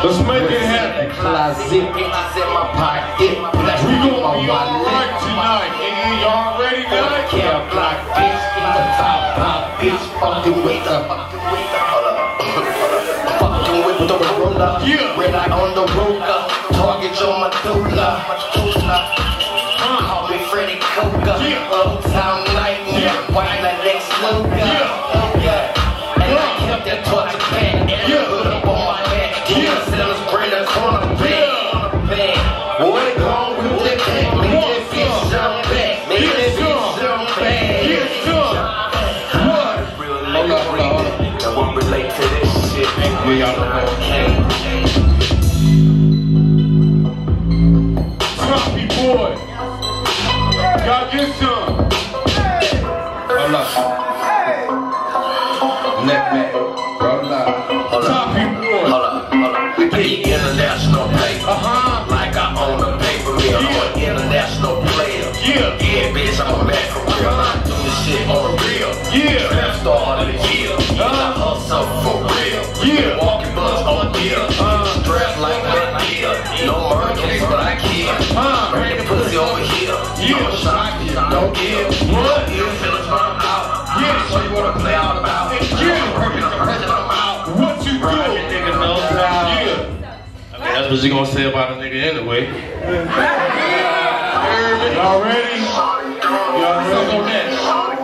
Let's make it happen. Closet, in my pocket. We gonna be alright tonight, nigga. Y'all ready tonight? Cap block, bitch, in the top pop, bitch, fucking with the fucking with the roller. Yeah. Red eye on the roller, target on my doula. Call me Freddy Coca, Uptown Nightmare, white like Lex Luger. Yeah. And I kept that torture pack, put up on my back. Sellers bring the corner bag. Boy, gone with the cat, make that bitch jump back, make that bitch jump back. What? That won't relate to this shit. We all know Sloppy boy. Y'all get some. hold up. Neck man, roll up. Sloppy boy. Hold up. We be international paper. Like I own a paper mill. I'm an international player. Yeah. Yeah, bitch, I'm a man for real. I'm doing this shit on the real. Yeah. Trap star of the year. I hustle for real. Yeah. Walking buzz on deal. Strapped like my deal. No murder case, but I kill. Bring the pussy over here. I'm a shock, you don't give. What? You feelings run out. Yeah, show you what I play out about. Yeah. I'm present, I'm out. What you do? Nigga knows how. Yeah. That's what you gonna say about a nigga anyway. Y'all ready? Y'all ready? Go next.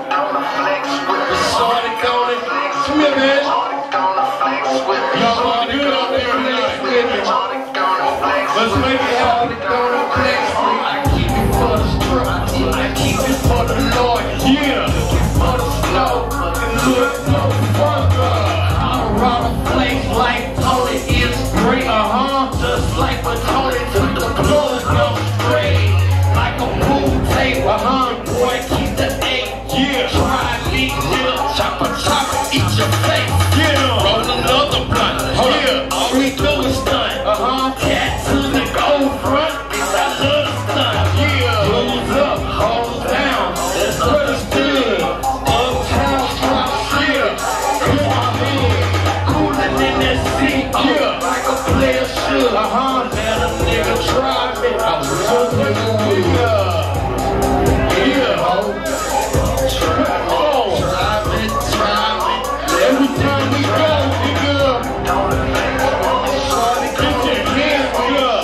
Shorty Coney. Come here, man. Y'all all good out there tonight. Let's make it happen. I keep it for the strip. I keep it for the Lord. Yeah. For the snow. Look, motherfucker. Colorado flakes like Tony is great. Just like when Tony took the blues up straight. Like a pool table. Boy, keep the eight. Yeah. Try me, little chopper, eat your face. Yeah. Roll another blunt. Yeah. All we do is stunt. Cat to the gold front. Bitch, I love the stunt. Yeah. Blues up, hold down. That's understood. Uptown drop shit. Come on in. Coolin' in that seat. Yeah. Like a player should. Let a nigga try me. I was so good. Every time we go, nigga, get your hands up.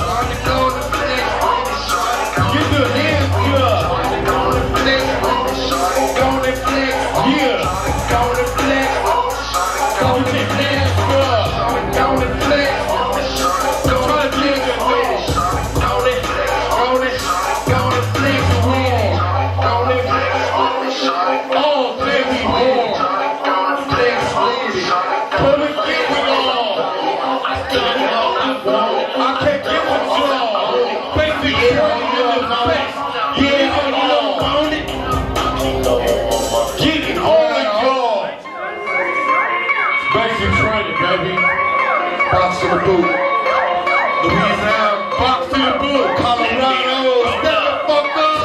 Get your hands up. Yeah. Get your hands up. Try to dig it with it. Oh, baby, boy. Come and get with all. I can't get with y'all. Baby, girl, you're the best. Yeah, you don't own it. Get it all, y'all. Basic training, baby. Box to the boot. Louisiana, box to the boot. Colorado, step the fuck up.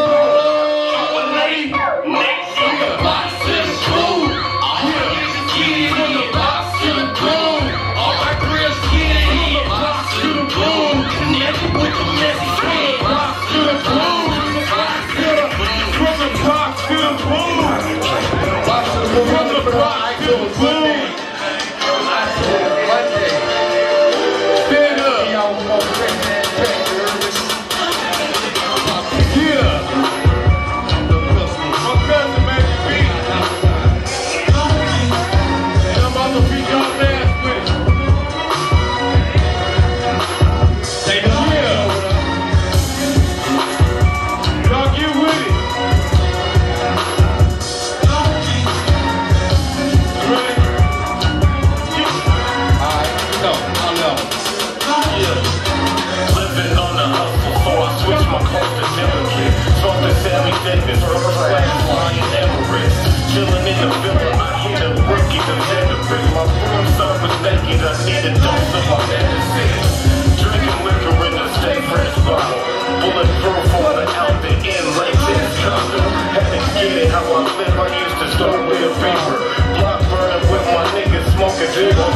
Chillin' in the villa, I hit a rookie, the Xanabrick. My room started with naked, I need a dose of my medicine. Drinking liquor in the state fresh bottle. Bulletproof on the out the end, like this condom. Had to get it how I live, I used to start with a paper. Block burning with my niggas, smoking big on the beat.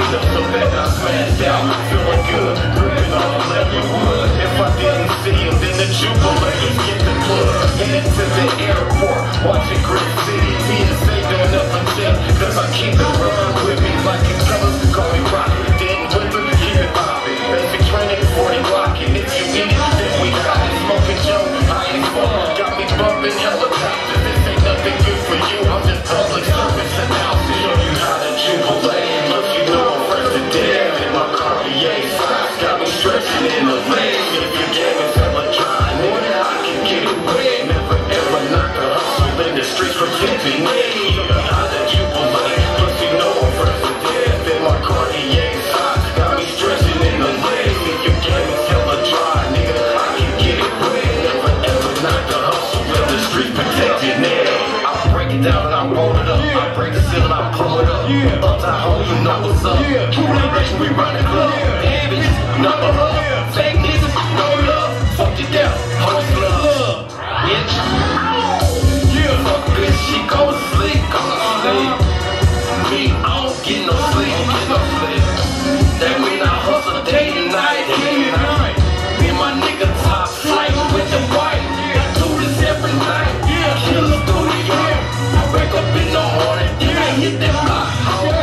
so bad I smashed out, feeling good, gripping on 11 wood. If I didn't see him, then the Jubilee get the plug. Headed to the airport, watching great cities. TSA doing up a jet, cause I keep it run with me like it colors. Call me Rocket, didn't whip it, keep it poppin'. Basic training, 40 blocking. If you need it, then we got it. Smoking Joe, I ain't fun. Got me bumping helicopters. This ain't nothing good for you. I'm just public service announcing. Show you how to jubilate. Look, you know I'm first to death. In my Cartier socks, got me stretching in the legs. If your game is ever dry, nigga, I can get it wet. Never ever knock a hustle in the streets protecting me. Show you how to jubilate. Look, you know I'm first to death. In my Cartier socks, got me stretching in the legs. If your game is ever dry, nigga, I can get it wet. Never ever knock a hustle in the streets protecting me. I break it down and I roll it up. I break the ceiling, I pull it up. Upside home, you know what's up. We run the club. Hey, bitches, number up. Fake niggas, no love. Fuck you down, hold the glove. Bitch. Fuck bitch, she go to sleep, go to sleep. Me, I don't get no sleep, get no sleep. That mean I hustle day and night, day and night. Me and my nigga top flight with the white. I do this every night. Kill the studio. I wake up in the morning, then I hit that block.